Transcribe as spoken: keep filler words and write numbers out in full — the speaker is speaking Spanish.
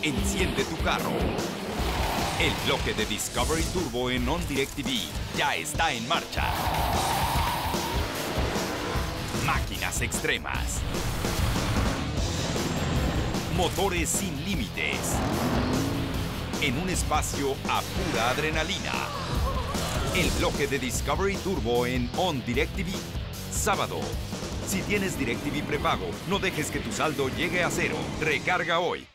Enciende tu carro. El bloque de Discovery Turbo en On DirecTV ya está en marcha. Máquinas extremas. Motores sin límites. En un espacio a pura adrenalina. El bloque de Discovery Turbo en On DirecTV. Sábado. Si tienes DirecTV prepago, no dejes que tu saldo llegue a cero. Recarga hoy.